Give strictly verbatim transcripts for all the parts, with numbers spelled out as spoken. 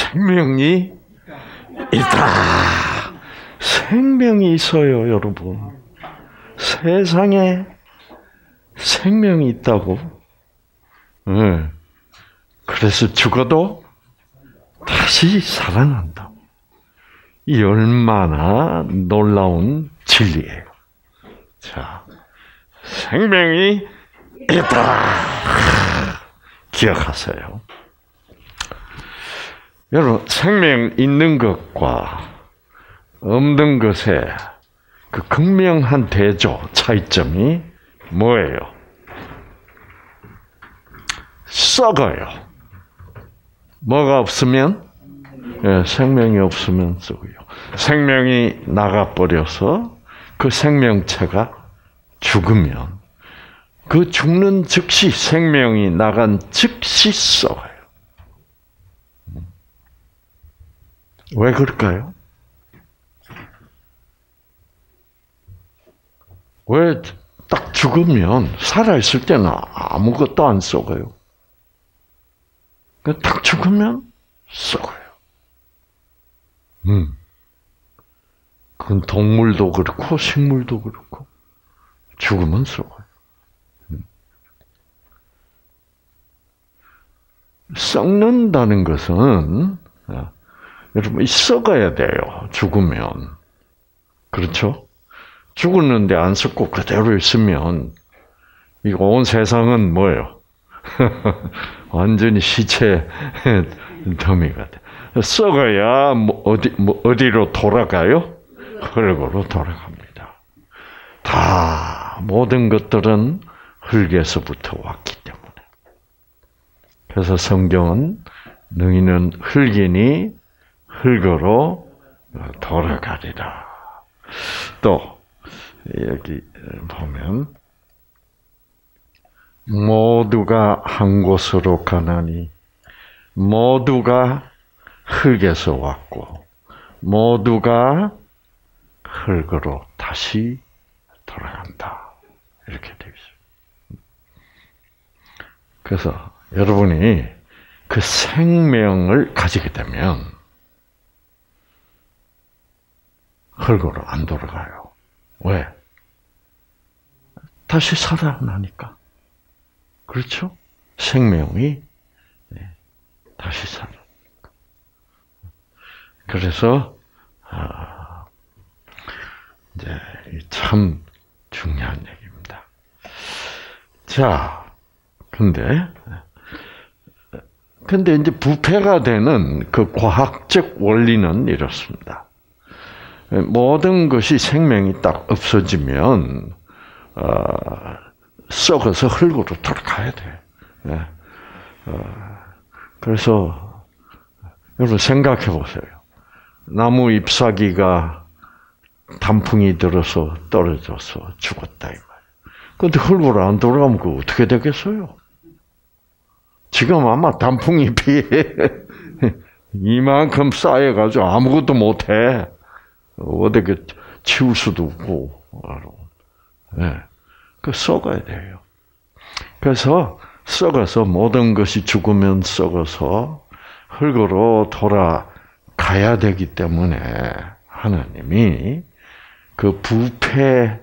생명이 있다. 생명이 있어요, 여러분. 세상에 생명이 있다고. 네. 그래서 죽어도 다시 살아난다. 이 얼마나 놀라운 진리예요. 자, 생명이 있다. 기억하세요. 여러분, 생명 있는 것과 없는 것의 그 극명한 대조, 차이점이 뭐예요? 썩어요. 뭐가 없으면? 예, 생명이 없으면 썩어요. 생명이 나가버려서 그 생명체가 죽으면 그 죽는 즉시 생명이 나간 즉시 썩어요. 왜 그럴까요? 왜 딱 죽으면 살아있을 때는 아무것도 안 썩어요. 딱 죽으면 썩어요. 음. 그건 동물도 그렇고 식물도 그렇고 죽으면 썩어요. 음. 썩는다는 것은 여러분 썩어야 돼요. 죽으면. 그렇죠? 죽었는데 안 썩고 그대로 있으면 이거 온 세상은 뭐예요? 완전히 시체 더미가 돼. 썩어야 뭐 어디 뭐 어디로 돌아가요? 흙으로 돌아갑니다. 다 모든 것들은 흙에서부터 왔기 때문에. 그래서 성경은 너희는 흙이니 흙으로 돌아가리라. 또 여기 보면 모두가 한 곳으로 가나니 모두가 흙에서 왔고 모두가 흙으로 다시 돌아간다. 이렇게 되어 있어요. 그래서 여러분이 그 생명을 가지게 되면 흙으로 안 돌아가요. 왜? 다시 살아나니까. 그렇죠? 생명이 다시 살아나니까. 그래서 아, 이제 참 중요한 얘기입니다. 자, 근데 근데 이제 부패가 되는 그 과학적 원리는 이렇습니다. 모든 것이 생명이 딱 없어지면 어, 썩어서 흙으로 돌아가야 돼. 네. 어, 그래서 여러분 생각해 보세요. 나무 잎사귀가 단풍이 들어서 떨어져서 죽었다 이 말이에요. 그런데 흙으로 안 돌아가면 그 어떻게 되겠어요? 지금 아마 단풍잎이 이만큼 쌓여가지고 아무것도 못해. 어떻게 치울 수도 없고, 네. 그 썩어야 돼요. 그래서 썩어서 모든 것이 죽으면 썩어서 흙으로 돌아가야 되기 때문에 하나님이 그 부패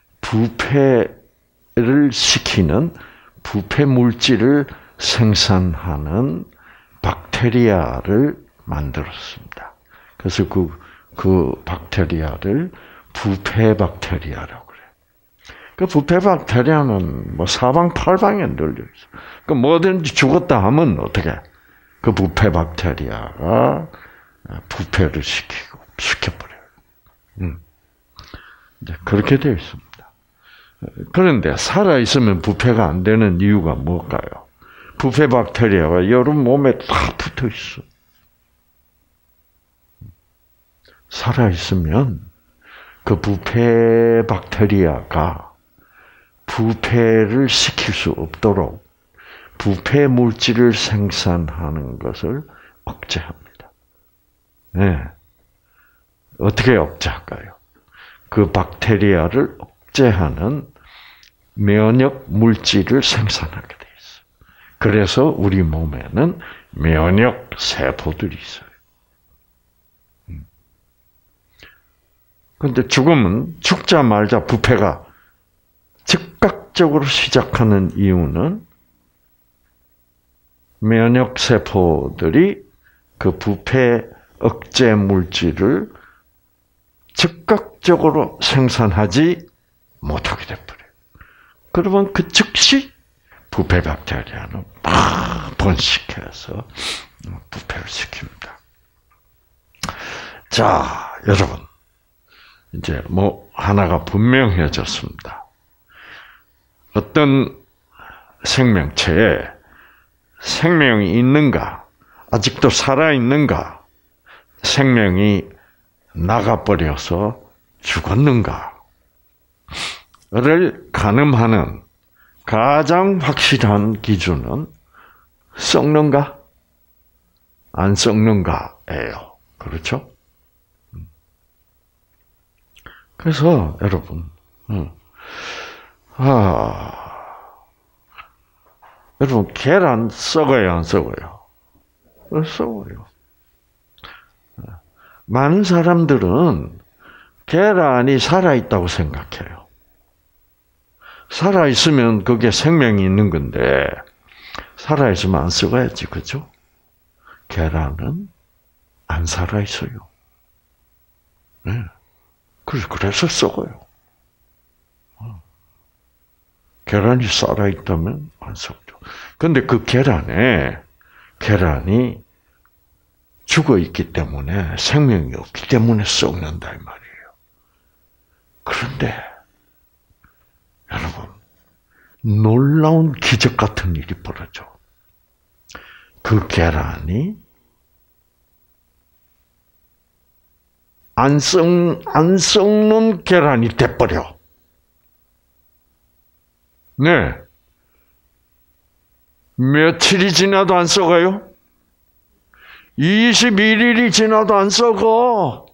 부패를 시키는 부패 물질을 생산하는 박테리아를 만들었습니다. 그래서 그 그 박테리아를 부패 박테리아라고 그래요. 그 부패 박테리아는 뭐 사방팔방에 널려 있어. 그 뭐든지 죽었다 하면 어떻게? 그 부패 박테리아가 부패를 시키고 시켜버려요. 음. 이제 그렇게 되어 있습니다. 그런데 살아 있으면 부패가 안 되는 이유가 뭘까요? 부패 박테리아가 여러분 몸에 다 붙어 있어. 살아있으면 그 부패 박테리아가 부패를 시킬 수 없도록 부패 물질을 생산하는 것을 억제합니다. 네. 어떻게 억제할까요? 그 박테리아를 억제하는 면역 물질을 생산하게 돼 있어요. 그래서 우리 몸에는 면역 세포들이 있어요. 근데 죽음은 죽자마자 부패가 즉각적으로 시작하는 이유는 면역 세포들이 그 부패 억제 물질을 즉각적으로 생산하지 못하게 돼버려요. 그러면 그 즉시 부패 박테리아는 막 번식해서 부패를 시킵니다. 자, 여러분. 이제 뭐 하나가 분명해졌습니다. 어떤 생명체에 생명이 있는가, 아직도 살아있는가, 생명이 나가버려서 죽었는가를 가늠하는 가장 확실한 기준은 썩는가, 안 썩는가예요. 그렇죠? 그래서 여러분, 아, 여러분 계란 썩어요, 안 썩어요? 썩어요. 많은 사람들은 계란이 살아있다고 생각해요. 살아있으면 그게 생명이 있는 건데, 살아있으면 안 썩어야지, 그죠? 계란은 안 살아있어요. 네. 그래서 썩어요. 계란이 살아있다면 안 썩죠. 근데 그 계란에, 계란이 죽어있기 때문에, 생명이 없기 때문에 썩는다, 이 말이에요. 그런데, 여러분, 놀라운 기적 같은 일이 벌어져. 그 계란이 안 썩, 안 썩는 계란이 돼버려. 네. 며칠이 지나도 안 썩어요? 이십일 일이 지나도 안 썩어.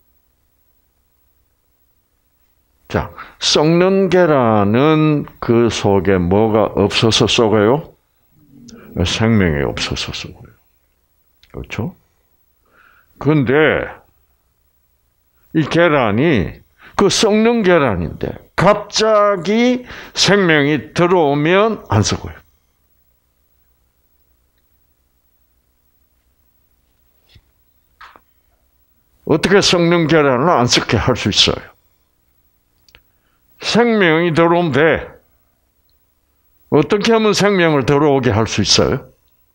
자, 썩는 계란은 그 속에 뭐가 없어서 썩어요? 생명이 없어서 썩어요. 그렇죠? 그런데 이 계란이 그 썩는 계란인데 갑자기 생명이 들어오면 안 썩어요. 어떻게 썩는 계란을 안 썩게 할 수 있어요? 생명이 들어오면 돼. 어떻게 하면 생명을 들어오게 할 수 있어요?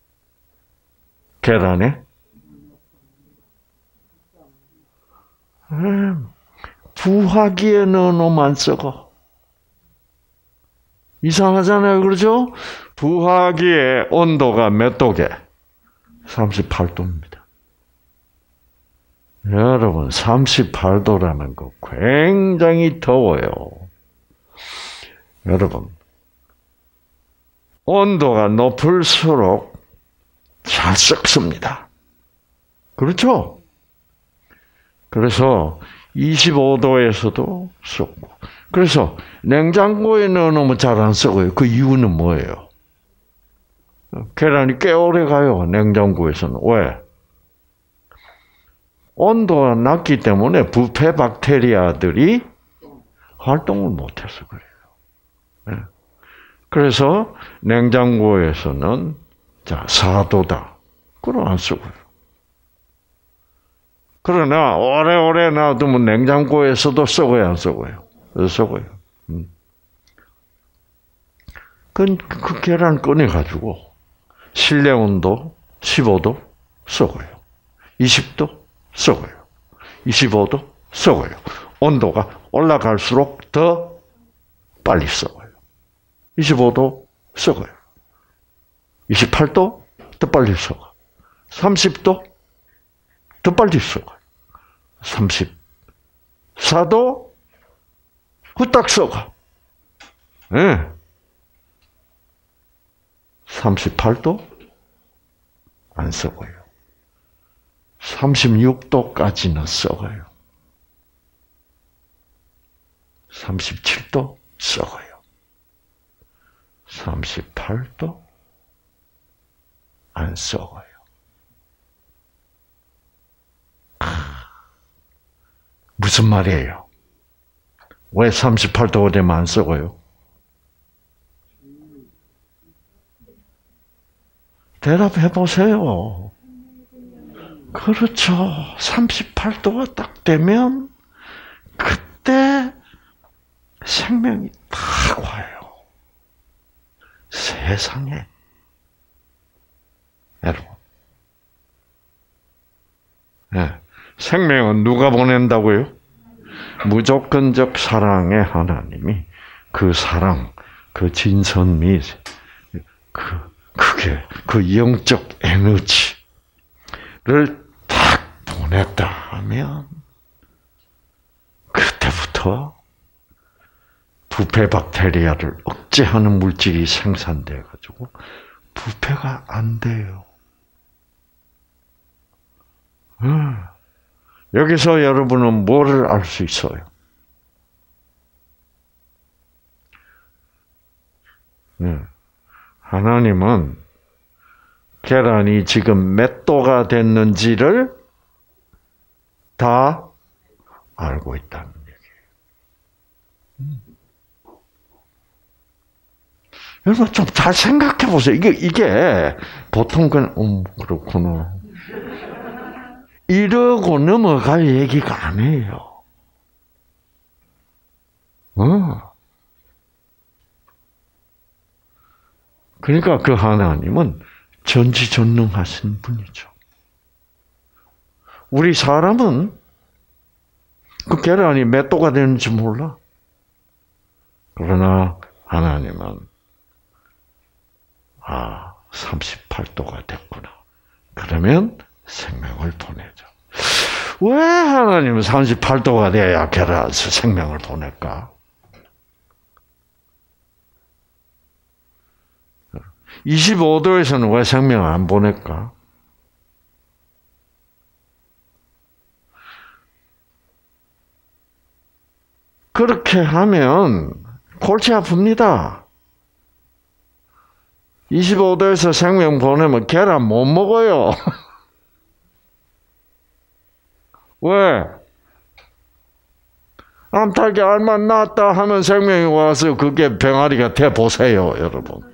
계란에? 음, 부화기에 넣어놓으면 안 썩어. 이상하잖아요, 그렇죠? 부화기의 온도가 몇 도게? 삼십팔 도입니다. 여러분, 삼십팔 도라는 거 굉장히 더워요. 여러분, 온도가 높을수록 잘 썩습니다. 그렇죠? 그래서 이십오 도에서도 썩고. 그래서 냉장고에 넣어놓으면 잘 안 썩어요. 그 이유는 뭐예요? 계란이 꽤 오래 가요. 냉장고에서는. 왜? 온도가 낮기 때문에 부패 박테리아들이 활동을 못해서 그래요. 그래서 냉장고에서는 자 사 도다. 그럼 안 썩어요. 그러나 오래오래 놔두면 냉장고에서도 썩어요, 안 썩어요? 썩어요. 음. 그, 그 계란 꺼내가지고 실내 온도 십오 도 썩어요. 이십 도 썩어요. 이십오 도 썩어요. 온도가 올라갈수록 더 빨리 썩어요. 이십오 도 썩어요. 이십팔 도 더 빨리 썩어. 삼십 도 더 빨리 썩어요. 삼십사 도 후딱 썩어. 네. 삼십팔 도 안 썩어요. 삼십육 도까지는 썩어요. 삼십칠 도 썩어요. 삼십팔 도 안 썩어요. 무슨 말이에요? 왜 삼십팔 도가 되면 안 썩어요? 대답해 보세요. 그렇죠. 삼십팔 도가 딱 되면 그때 생명이 딱 와요. 세상에. 여러분. 네. 생명은 누가 보낸다고요? 무조건적 사랑의 하나님이 그 사랑, 그 진선 및 그, 그게, 그 영적 에너지를 딱 보냈다 하면 그때부터 부패 박테리아를 억제하는 물질이 생산돼 가지고 부패가 안 돼요. 음. 여기서 여러분은 뭐를 알 수 있어요? 네. 하나님은 계란이 지금 몇 도가 됐는지를 다 알고 있다는 얘기예요. 여러분 좀 잘 생각해 보세요. 이게 이게 보통 그냥 음 그렇구나. 이러고 넘어갈 얘기가 아니에요. 어. 그러니까 그 하나님은 전지전능하신 분이죠. 우리 사람은 그 계란이 몇 도가 되는지 몰라. 그러나 하나님은 아, 삼십팔 도가 됐구나. 그러면 생명을 보내죠. 왜 하나님은 삼십팔 도가 돼야 계란에서 생명을 보낼까? 이십오 도에서는 왜 생명을 안 보낼까? 그렇게 하면 골치 아픕니다. 이십오 도에서 생명 보내면 계란 못 먹어요. 왜? 암탉이 알만 낳았다 하면 생명이 와서 그게 병아리가 돼 보세요, 여러분.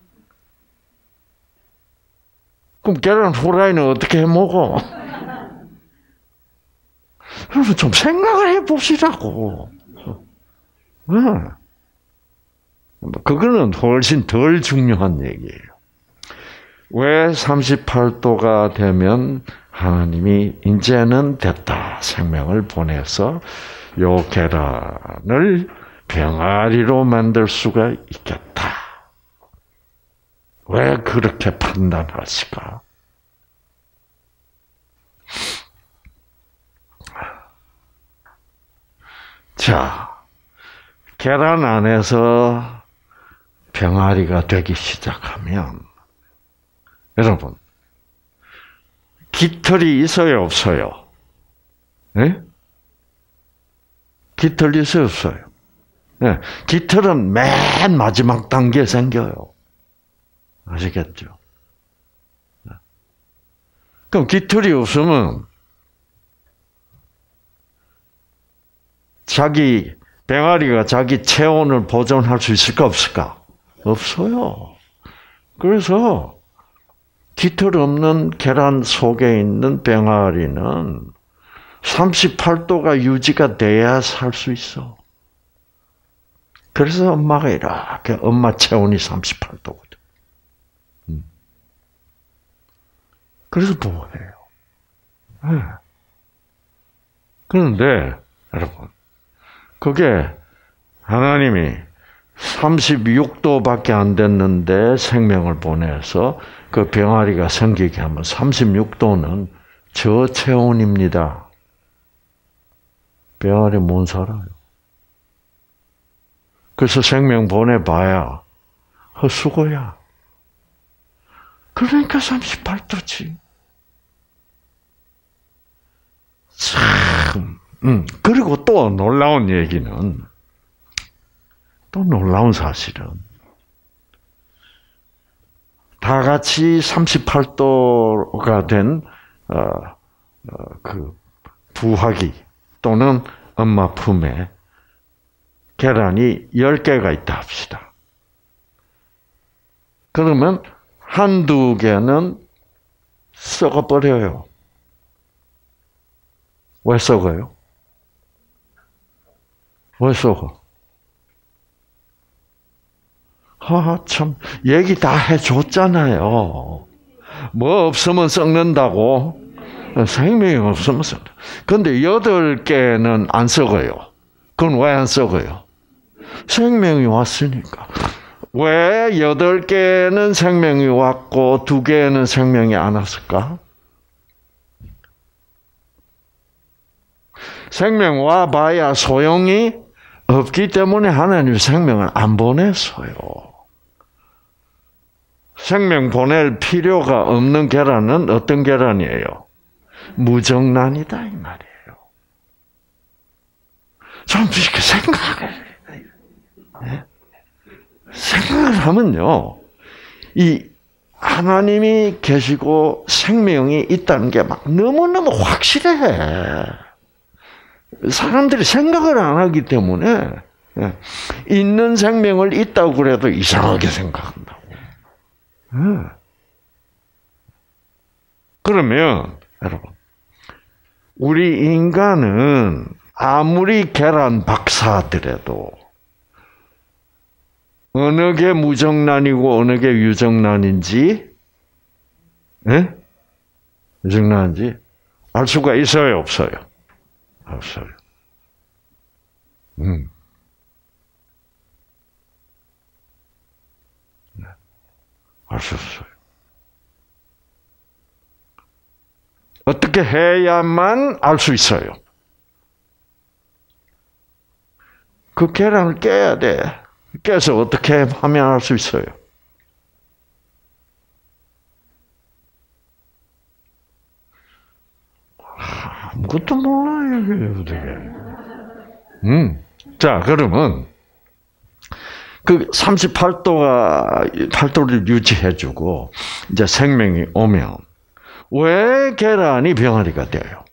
그럼 계란 후라이는 어떻게 해 먹어? 여러분 좀 생각을 해 보시라고. 네. 그거는 훨씬 덜 중요한 얘기예요. 왜 삼십팔 도가 되면 하나님이 이제는 됐다. 생명을 보내서 요 계란을 병아리로 만들 수가 있겠다. 왜 그렇게 판단하실까? 자, 계란 안에서 병아리가 되기 시작하면 여러분 깃털이 있어요, 없어요? 네? 깃털이 있어요, 없어요? 네. 깃털은 맨 마지막 단계에 생겨요. 아시겠죠? 그럼 깃털이 없으면 자기 병아리가 자기 체온을 보존할 수 있을까 없을까? 없어요. 그래서 깃털 없는 계란 속에 있는 병아리는 삼십팔 도가 유지가 돼야 살 수 있어. 그래서 엄마가 이렇게 엄마 체온이 삼십팔 도거든. 그래서 뭐해요? 네. 그런데 여러분, 그게 하나님이 삼십육 도밖에 안 됐는데 생명을 보내서 그 병아리가 생기게 하면 삼십육 도는 저체온입니다. 병아리 못 살아요. 그래서 생명 보내봐야 헛수고야. 그러니까 삼십팔 도지. 참, 음. 그리고 또 놀라운 얘기는, 또 놀라운 사실은, 다 같이 삼십팔 도가 된, 어, 어, 그, 부화기, 또는 엄마 품에 계란이 열 개가 있다 합시다. 그러면 한두 개는 썩어버려요. 왜 썩어요? 왜 썩어? 아, 참, 얘기 다 해줬잖아요. 뭐 없으면 썩는다고? 생명이 없으면 썩는다. 근데 여덟 개는 안 썩어요. 그건 왜 안 썩어요? 생명이 왔으니까. 왜 여덟 개는 생명이 왔고 두 개는 생명이 안 왔을까? 생명 와봐야 소용이 없기 때문에 하나님 생명을 안 보냈어요. 생명 보낼 필요가 없는 계란은 어떤 계란이에요? 무정란이다 이 말이에요. 좀 이렇게 생각을 네? 생각을 하면요, 이 하나님이 계시고 생명이 있다는 게 막 너무너무 확실해. 사람들이 생각을 안 하기 때문에 있는 생명을 있다고 그래도 이상하게 생각한다고. 그러면 여러분, 우리 인간은 아무리 계란 박사더라도 어느 게 무정란이고 어느 게 유정란인지, 예? 유정란인지 알 수가 있어요, 없어요? 없어요. 음. 네. 알 수 없어요. 어떻게 해야만 알 수 있어요? 그 계란을 깨야 돼. 깨서 어떻게 하면 알 수 있어요? 아무것도 몰라요, 이게 어떻게. 음. 자, 그러면, 그 삼십팔 도가, 팔 도를 유지해주고, 이제 생명이 오면, 왜 계란이 병아리가 돼요?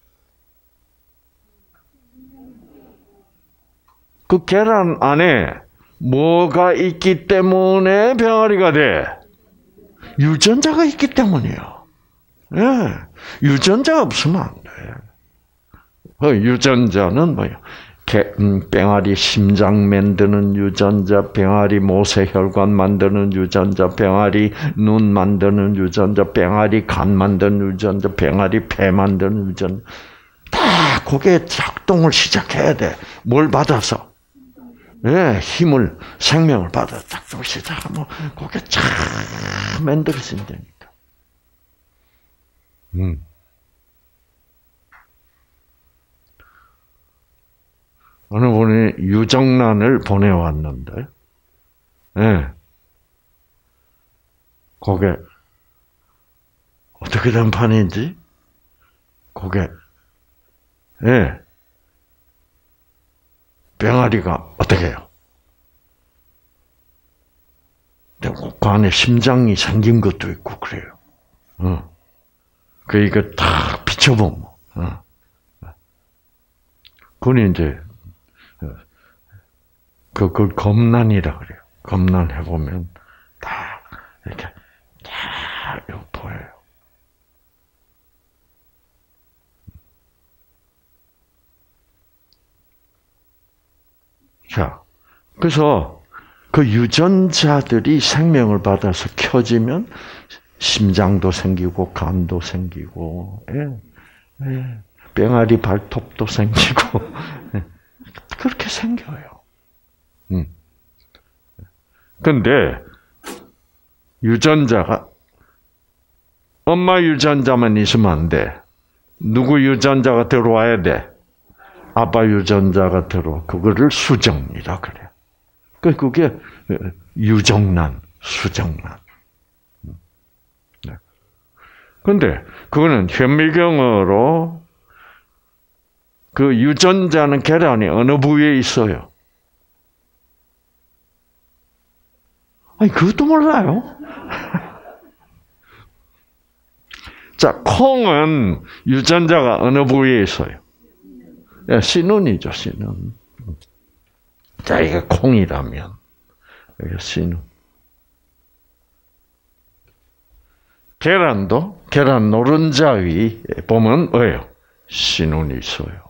그 계란 안에 뭐가 있기 때문에 병아리가 돼? 유전자가 있기 때문이에요. 예. 유전자가 없으면 안 돼. 그 유전자는 뭐예요? 개, 음, 병아리 심장 만드는 유전자, 병아리 모세혈관 만드는 유전자, 병아리 눈 만드는 유전자, 병아리 간 만드는 유전자, 병아리 폐 만드는 유전자. 다 그게 작동을 시작해야 돼. 뭘 받아서? 예, 힘을, 생명을 받아 작동을 시작하면 그게 쫙 만들어진다니까. 음. 어느 분이 유정란을 보내왔는데, 예. 그게, 어떻게 된 판인지, 그게, 예. 병아리가 어떻게 해요? 그 안에 심장이 생긴 것도 있고, 그래요. 어. 그, 이거 딱 비춰보면, 어. 그건 이제, 그, 그, 검란이라 그래요. 검란해보면, 다, 이렇게, 다, 이거 보여요. 자, 그래서, 그 유전자들이 생명을 받아서 켜지면, 심장도 생기고, 간도 생기고, 예, 예, 병아리 발톱도 생기고, 예, 그렇게 생겨요. 음. 근데, 유전자가, 엄마 유전자만 있으면 안 돼. 누구 유전자가 들어와야 돼? 아빠 유전자가 들어. 그거를 수정이라 그래. 그게 유정란, 수정란. 근데, 그거는 현미경으로 그 유전자는 계란이 어느 부위에 있어요? 아니, 그것도 몰라요? 자, 콩은 유전자가 어느 부위에 있어요? 씨눈이죠, 씨눈. 자, 이게 콩이라면, 이게 씨눈. 계란도, 계란 노른자 위 보면, 뭐예요? 씨눈이 있어요.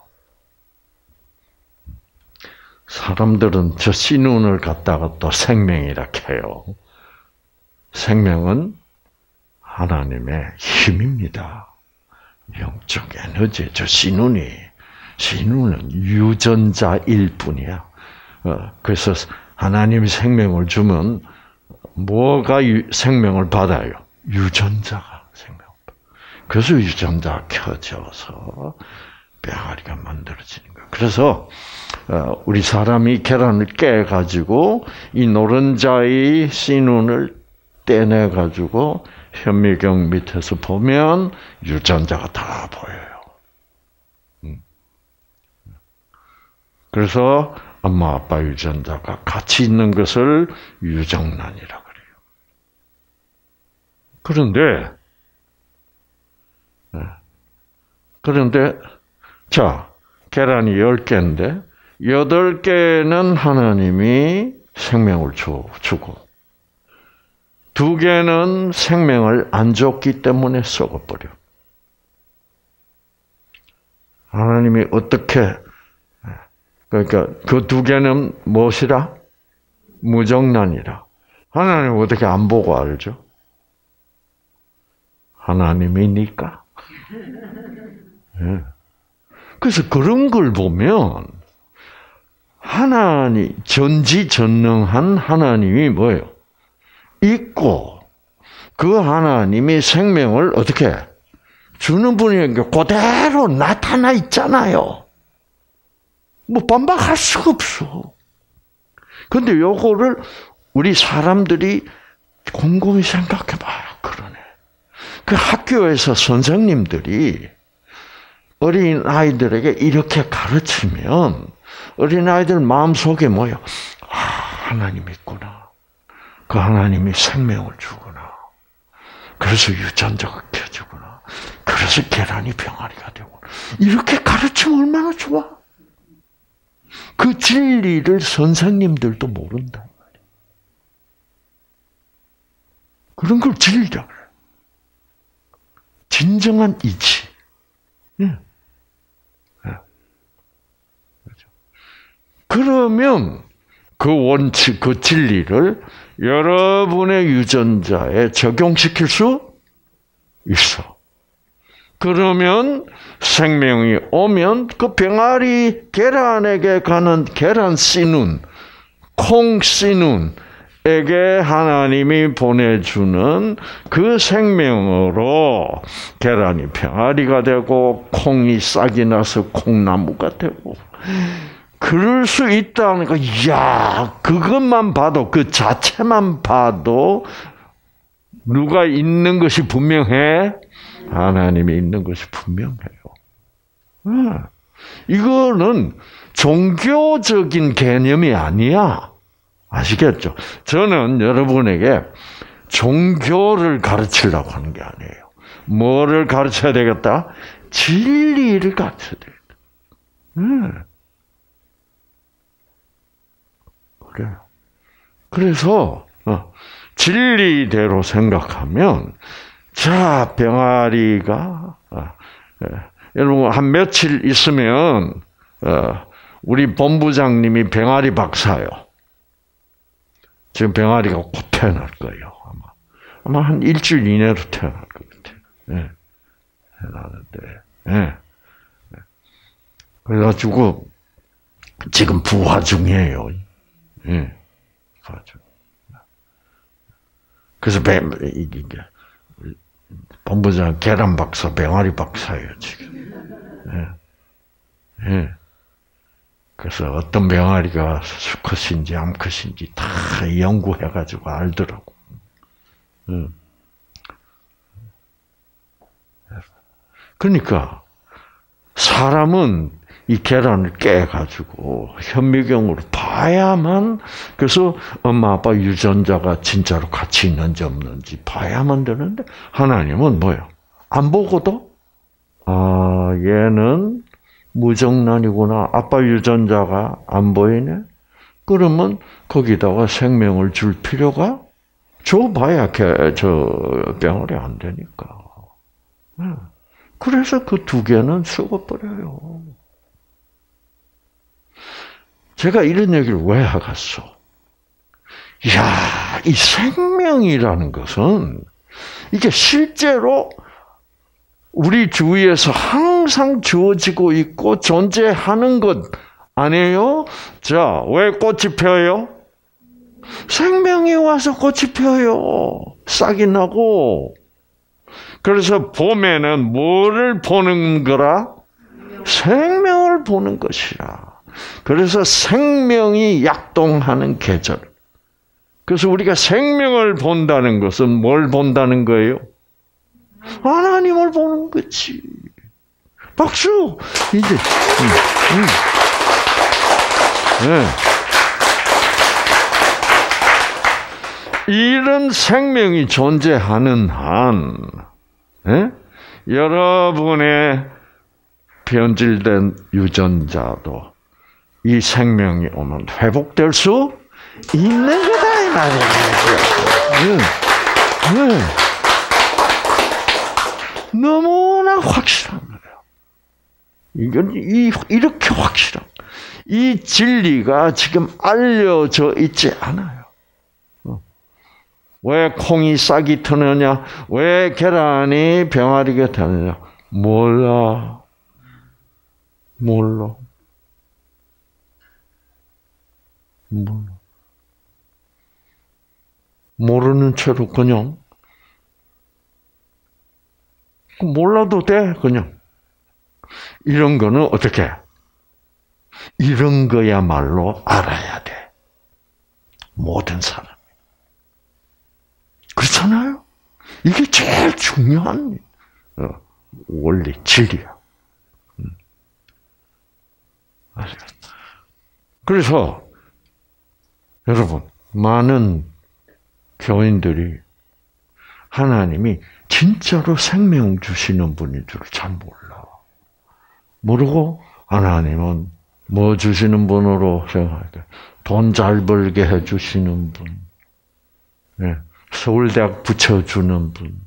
사람들은 저 씨눈을 갖다가 또 생명이라 해요. 생명은 하나님의 힘입니다. 영적 에너지, 저 씨눈이, 씨눈은 유전자일 뿐이야. 어, 그래서 하나님이 생명을 주면 뭐가 유, 생명을 받아요? 유전자가 생명. 그래서 유전자가 켜져서 병아리가 만들어지는 거예요. 그래서 어, 우리 사람이 계란을 깨가지고 이 노른자의 씨눈을 떼내가지고 현미경 밑에서 보면 유전자가 다 보여요. 그래서 엄마 아빠 유전자가 같이 있는 것을 유정란이라고 그래요. 그런데 그런데 자, 계란이 열 개인데 여덟 개는 하나님이 생명을 주고 두 개는 생명을 안 줬기 때문에 썩어버려. 하나님이 어떻게, 그러니까 그 두 개는 무엇이라? 무정란이라. 하나님은 어떻게 안 보고 알죠? 하나님이니까. 네. 그래서 그런 걸 보면 하나님, 전지전능한 하나님이 뭐예요? 있고 그 하나님이 생명을 어떻게 주는 분이니까 그대로 나타나 있잖아요. 뭐 반박할 수가 없어. 그런데 요거를 우리 사람들이 곰곰이 생각해봐요. 그러네. 그 학교에서 선생님들이 어린 아이들에게 이렇게 가르치면 어린 아이들 마음속에 뭐요? 아, 하나님 있구나. 그 하나님이 생명을 주구나. 그래서 유전자가 켜지구나. 그래서 계란이 병아리가 되고. 이렇게 가르치면 얼마나 좋아. 그 진리를 선생님들도 모른다. 그런 걸 진리라고 그래요. 진정한 이치. 예. 그러면 그 원칙, 그 진리를 여러분의 유전자에 적용시킬 수 있어. 그러면 생명이 오면 그 병아리 계란에게 가는 계란 씨눈, 콩 씨눈에게 하나님이 보내주는 그 생명으로 계란이 병아리가 되고 콩이 싹이 나서 콩나무가 되고 그럴 수 있다는 거. 이야, 그것만 봐도 그 자체만 봐도 누가 있는 것이 분명해? 하나님이 있는 것이 분명해요. 이거는 종교적인 개념이 아니야. 아시겠죠? 저는 여러분에게 종교를 가르치려고 하는 게 아니에요. 뭐를 가르쳐야 되겠다? 진리를 가르쳐야 되겠다. 음. 그래요. 그래서 진리대로 생각하면 자, 병아리가 여러분 한 며칠 있으면 우리 본부장님이 병아리 박사요. 지금 병아리가 곧 태어날 거예요. 아마 아마 한 일주일 이내로 태어날 것 같아요. 예. 태어나는데, 예. 그래가지고 지금 부화 중이에요. 예. 부화 중. 그래서 배, 이게 본부장 계란 박사, 병아리 박사예요 지금. 예. 예. 그래서 어떤 병아리가 수컷인지 암컷인지 다 연구해가지고 알더라고. 예. 그러니까 사람은 이 계란을 깨가지고 현미경으로 봐야만, 그래서 엄마 아빠 유전자가 진짜로 같이 있는지 없는지 봐야만 되는데, 하나님은 뭐예요? 안 보고도 아, 얘는 무정란이구나. 아빠 유전자가 안 보이네. 그러면 거기다가 생명을 줄 필요가 줘봐야 저 병원이 안 되니까. 그래서 그 두 개는 썩어버려요. 제가 이런 얘기를 왜 하겠어? 이야, 이 생명이라는 것은 이게 실제로 우리 주위에서 항상 주어지고 있고 존재하는 것 아니에요? 자, 왜 꽃이 펴요? 생명이 와서 꽃이 펴요. 싹이 나고. 그래서 봄에는 뭐를 보는 거라? 생명을 보는 것이라. 그래서 생명이 약동하는 계절. 그래서 우리가 생명을 본다는 것은 뭘 본다는 거예요? 하나님을 보는 거지. 박수! 이제, 음, 음. 네. 이런 생명이 존재하는 한, 네? 여러분의 변질된 유전자도 이 생명이 오면 회복될 수 있는 거다, 이 말이에요. 네. 네. 너무나 확실한 거예요. 이건 이 이렇게 확실한 이 진리가 지금 알려져 있지 않아요. 왜 콩이 싹이 트느냐? 왜 계란이 병아리가 되느냐? 몰라. 몰라. 몰라. 모르는 채로 그냥 몰라도 돼, 그냥. 이런 거는 어떻게? 이런 거야말로 알아야 돼. 모든 사람이. 그렇잖아요? 이게 제일 중요한 원리, 진리야. 그래서 여러분, 많은 교인들이 하나님이 진짜로 생명 주시는 분인 줄 잘 몰라. 모르고 하나님은 뭐 주시는 분으로 생각할까? 돈 잘 벌게 해주시는 분. 네. 서울대학 붙여주는 분.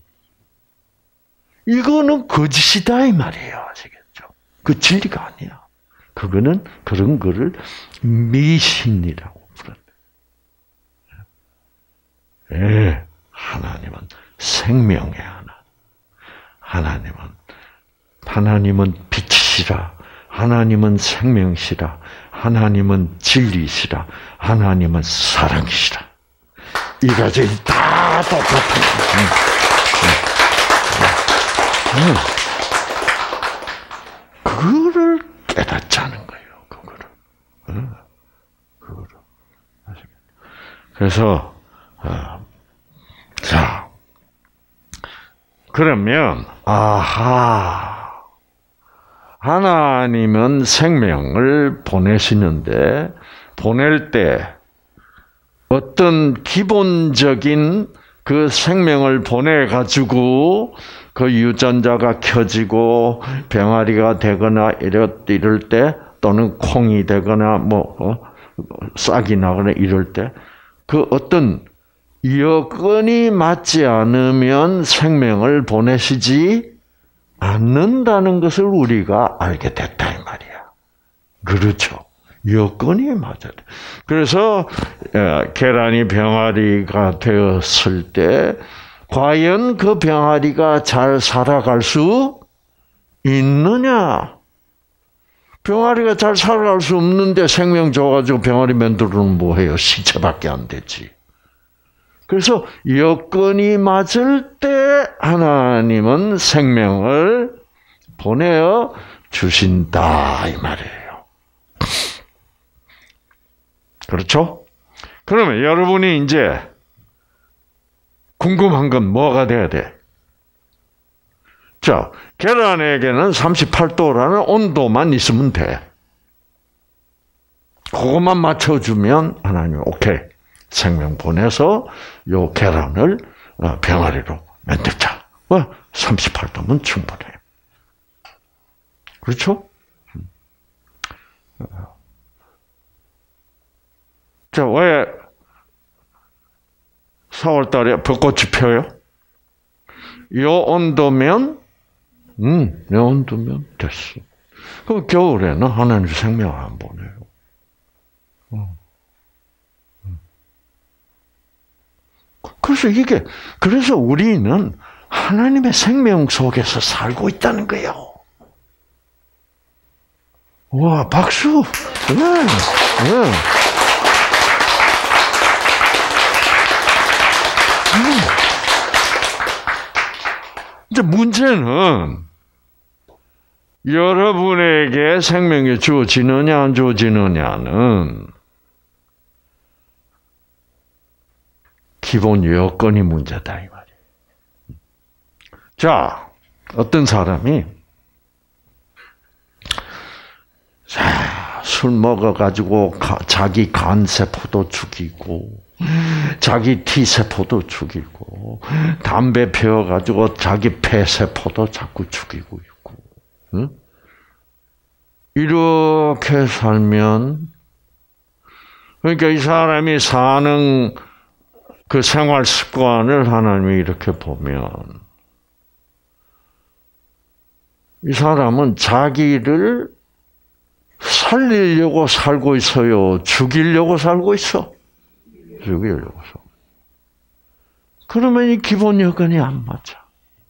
이거는 거짓이다 이 말이에요. 아시겠죠? 그 진리가 아니야. 그거는 그런 거를 미신이라고 부른다. 예, 하나님은 생명의 하나. 하나님은 하나님은 빛이시라. 하나님은 생명이시라. 하나님은 진리시라. 하나님은 사랑이시라. 이 가지 다 똑같은 거예요. 그거를 깨닫자는 거예요. 그거를. 그거를. 그래서 자 그러면 아하. 하나님은 생명을 보내시는데 보낼 때 어떤 기본적인 그 생명을 보내가지고 그 유전자가 켜지고 병아리가 되거나 이럴, 이럴 때 또는 콩이 되거나 뭐 어? 싹이 나거나 이럴 때 그 어떤 여건이 맞지 않으면 생명을 보내시지 않는다는 것을 우리가 알게 됐다 이 말이야. 그렇죠. 여건이 맞아야 돼. 그래서 계란이 병아리가 되었을 때 과연 그 병아리가 잘 살아갈 수 있느냐? 병아리가 잘 살아갈 수 없는데 생명 줘가지고 병아리 만들어는 뭐해요? 시체밖에 안 되지. 그래서 여건이 맞을 때 하나님은 생명을 보내어 주신다 이 말이에요. 그렇죠? 그러면 여러분이 이제 궁금한 건 뭐가 돼야 돼? 자, 계란에게는 삼십팔 도라는 온도만 있으면 돼. 그것만 맞춰주면 하나님 오케이. 생명 보내서 요 계란을 병아리로 만들자. 삼십팔 도면 충분해. 그렇죠? 자, 왜 사월달에 벚꽃이 펴요? 요 온도면, 음, 요 온도면 됐어. 그럼 겨울에는 하나님 생명을 안 보내요. 어. 그래서 이게, 그래서 우리는 하나님의 생명 속에서 살고 있다는 거예요. 와, 박수! 네, 네. 이제 문제는 여러분에게 생명이 주어지느냐 안 주어지느냐는 기본 여건이 문제다 이 말이에요. 자, 어떤 사람이 자, 술 먹어가지고 자기 간세포도 죽이고 자기 T세포도 죽이고 담배 피워가지고 자기 폐세포도 자꾸 죽이고 있고 응? 이렇게 살면 그러니까 이 사람이 사는 그 생활 습관을 하나님이 이렇게 보면 이 사람은 자기를 살리려고 살고 있어요? 죽이려고 살고 있어? 죽이려고 살고. 그러면 이 기본 여건이 안 맞아.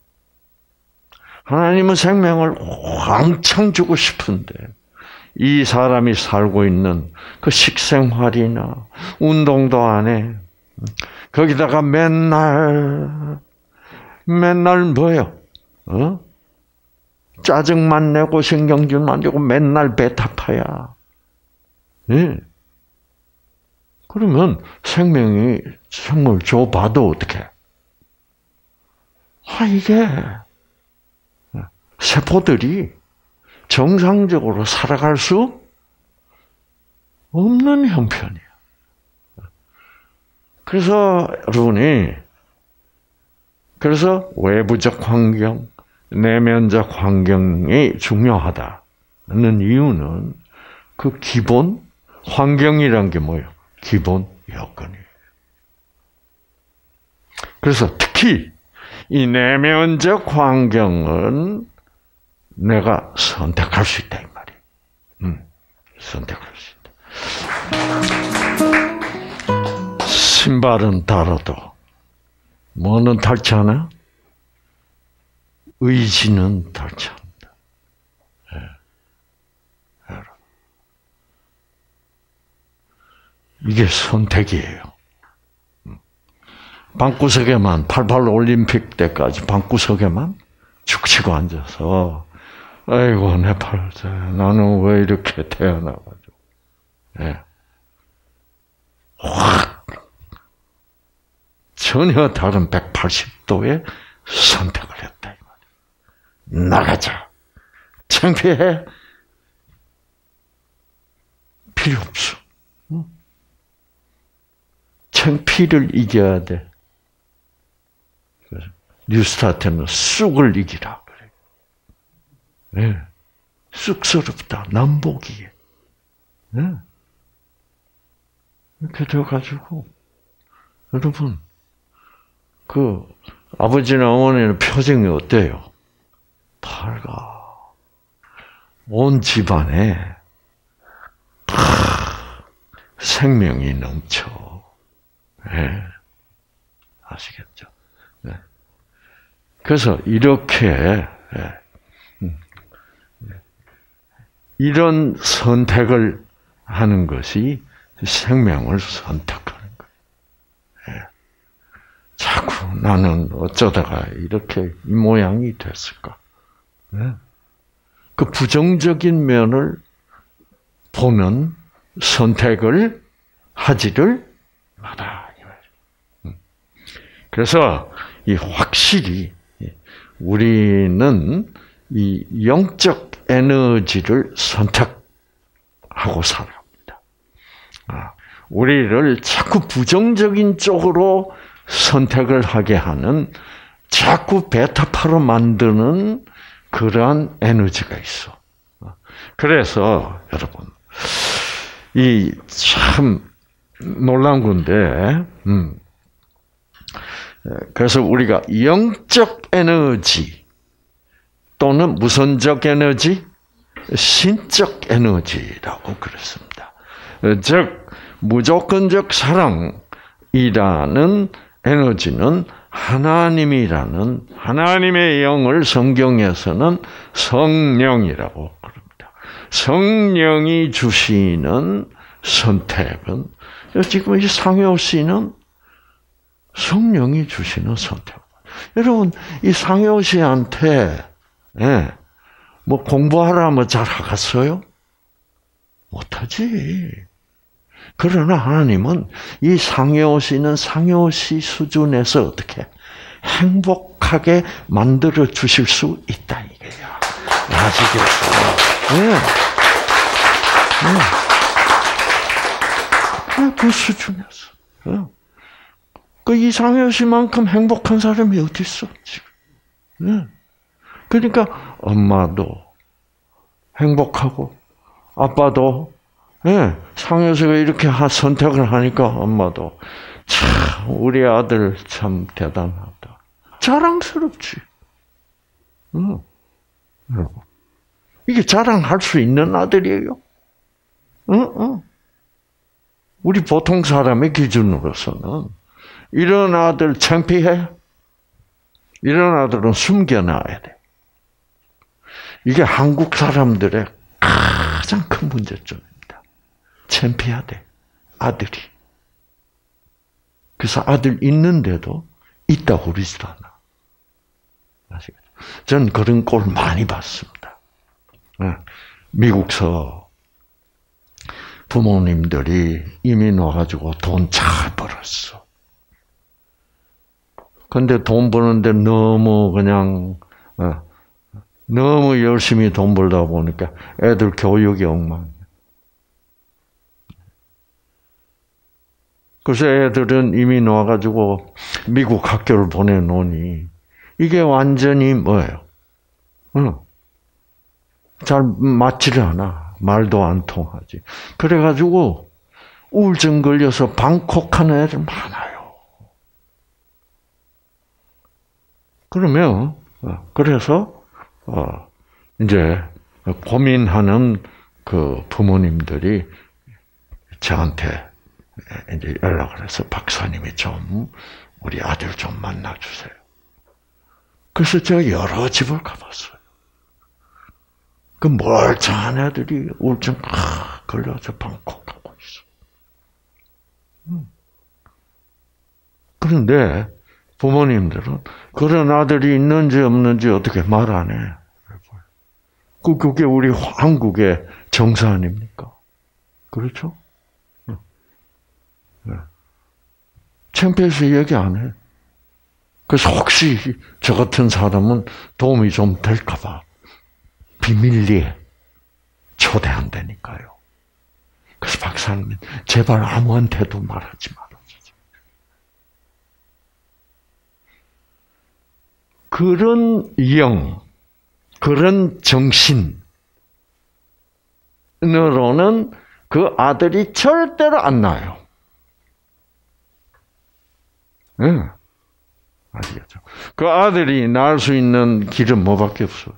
하나님은 생명을 왕창 주고 싶은데 이 사람이 살고 있는 그 식생활이나 운동도 안 해. 거기다가 맨날 맨날 뭐요? 어? 짜증만 내고 신경질만 내고 맨날 배타파야. 예. 그러면 생명이 생명을 줘봐도 어떡해? 아, 이게 세포들이 정상적으로 살아갈 수 없는 형편이야. 그래서 여러분이 그래서 외부적 환경, 내면적 환경이 중요하다는 이유는 그 기본 환경이란 게 뭐예요? 기본 여건이에요. 그래서 특히 이 내면적 환경은 내가 선택할 수 있다 이 말이에요. 음, 선택할 수 있다. 신발은 달아도 뭐는 닳지 않아? 의지는 닳지 않는다. 네. 이게 선택이에요. 방구석에만 팔십팔 올림픽 때까지 방구석에만 죽치고 앉아서 아이고 내 팔, 나는 왜 이렇게 태어나가지고 네. 확 전혀 다른 백팔십 도의 선택을 했다 이 말이야. 나가자. 창피해? 필요 없어. 응? 창피를 이겨야 돼. 뉴스타트는 쑥을 이기라 그래. 네. 쑥스럽다. 남보기에. 네. 이렇게 돼가지고 여러분 그 아버지나 어머니는 표정이 어때요? 밝아. 온 집안에 다 생명이 넘쳐. 네. 아시겠죠? 네. 그래서 이렇게 이런 선택을 하는 것이 생명을 선택하는 거예요. 자꾸 나는 어쩌다가 이렇게 이 모양이 됐을까? 그 부정적인 면을 보는 선택을 하지를 마라. 그래서 이 확실히 우리는 이 영적 에너지를 선택하고 살아갑니다. 우리를 자꾸 부정적인 쪽으로 선택을 하게 하는 자꾸 베타파로 만드는 그러한 에너지가 있어. 그래서 여러분 이 참 놀라운 건데, 음. 그래서 우리가 영적 에너지 또는 무선적 에너지, 신적 에너지라고 그랬습니다. 즉 무조건적 사랑이라는 에너지는 하나님이라는 하나님의 영을 성경에서는 성령이라고 그럽니다. 성령이 주시는 선택은 지금 이 상효 씨는 성령이 주시는 선택. 여러분 이 상효 씨한테 예, 뭐 공부하라면 잘 하겠어요? 못하지. 그러나 하나님은 이 상효 씨는 상효 씨 수준에서 어떻게 행복하게 만들어 주실 수 있다 이거야. 아시겠어요? 네. 네. 그 수준에서. 그 이상효 씨만큼 행복한 사람이 어디 있어 지금? 네. 그러니까 엄마도 행복하고 아빠도 예, 상효 씨가 이렇게 선택을 하니까 엄마도 참 우리 아들 참 대단하다. 자랑스럽지. 응. 이게 자랑할 수 있는 아들이에요. 응, 응. 우리 보통 사람의 기준으로서는 이런 아들 창피해. 이런 아들은 숨겨놔야 돼. 이게 한국 사람들의 가장 큰 문제점입니다. 창피하대, 아들이. 그래서 아들 있는데도 있다고 그러지도 않아. 아시겠죠? 전 그런 꼴 많이 봤습니다. 미국서 부모님들이 이민 와가지고 돈 잘 벌었어. 근데 돈 버는데 너무 그냥, 너무 열심히 돈 벌다 보니까 애들 교육이 엉망. 그래서 애들은 이민 와가지고 미국 학교를 보내놓으니 이게 완전히 뭐예요? 응. 잘 맞지를 않아. 말도 안 통하지. 그래가지고 우울증 걸려서 방콕하는 애들 많아요. 그러면 그래서 어 이제 고민하는 그 부모님들이 저한테 이제 연락을 해서 박사님이 좀 우리 아들 좀 만나주세요. 그래서 제가 여러 집을 가봤어요. 그 멀쩡한 애들이 우울증 걸려서 방콕하고 있어. 그런데 부모님들은 그런 아들이 있는지 없는지 어떻게 말 안 해. 그 그게 우리 한국의 정서 아닙니까? 그렇죠? 창피해서 얘기 안 해. 그래서 혹시 저 같은 사람은 도움이 좀 될까 봐 비밀리에 초대한다니까요. 그래서 박사님은 제발 아무한테도 말하지 말아주세요. 그런 영, 그런 정신으로는 그 아들이 절대로 안 나요. 네. 아시겠죠? 그 아들이 낳을 수 있는 길은 뭐밖에 없어요.